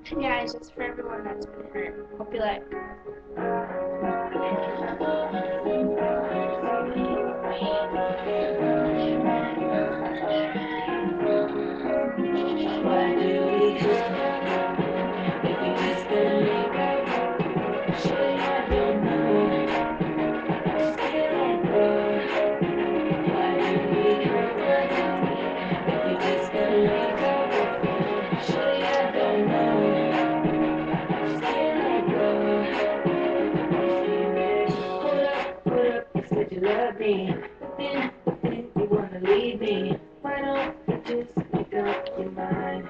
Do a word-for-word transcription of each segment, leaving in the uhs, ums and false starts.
Yeah, it's just for everyone that's been hurt. Hope you like. Why do we cry if we just gonna make up? Surely I don't know. Still I go. Why do we cry if we just gonna make up? Surely I don't know. Still I go. Hold up, hold up, you said you love me, but then, but then you wanna leave me. Why don't you just make up your mind?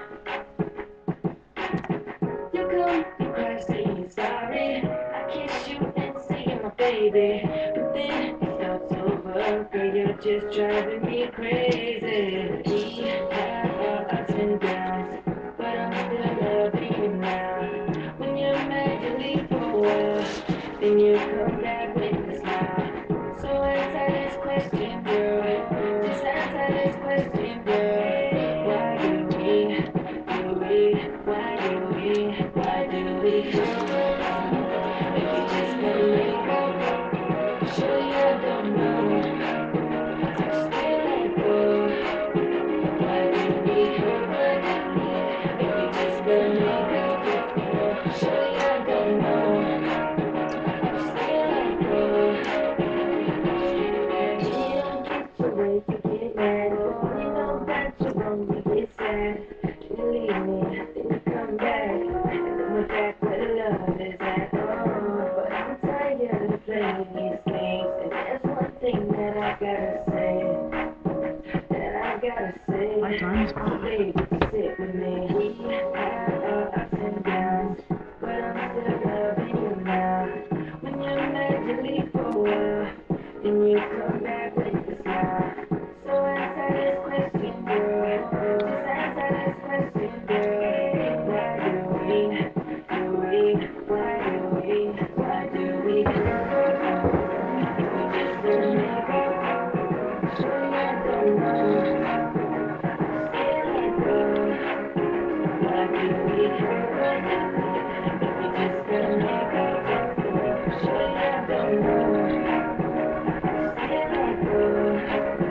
You come, you cry, saying you're sorry. I kiss you and say you're my baby, but then it starts over. Girl, you're just driving me crazy. We have our ups and downs, but I'm still loving you now. When you're mad, you leave for a while, then you come back with a smile. So answer this question, girl. Just answer this question, girl. Why do we, do we, why do we, why do we come? If we just gonna make up, surely I don't know. Still let go. Why do we come? If we just gonna make up, surely I don't know. Still let go. You don't get your way, you get mad. You know that you're wrong, you get sad. You leave me, then you come back. And then we're back where the love is at. Oh, but I'm tired of playing these games. And there's one thing that I gotta say. That I gotta say. My time is Oh, baby, sit with me. We have our ups and downs, but I'm still loving you now. When you're mad, you leave for a while. Then you come back with a smile. So answer this question, girl. Just answer this question, girl. Why do we, do we, why do we, why do we come? If we just don't make up, surely I don't know. Still I go. Why do we come? If we just don't make up, surely I don't know. Still I go.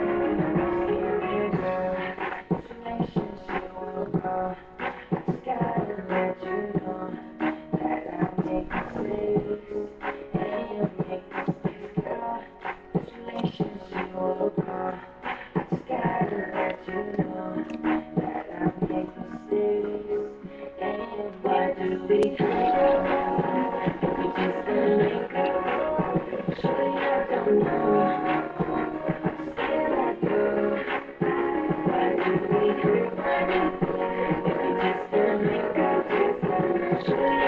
Relationship will grow. Just gotta let you know that I make mistakes and you make mistakes, girl. This relationship will grow. I just gotta let you know that I make mistakes and why do we fight? If we just gonna make up, surely I don't know. Still I go. Why do we fight? If we just gonna make up, surely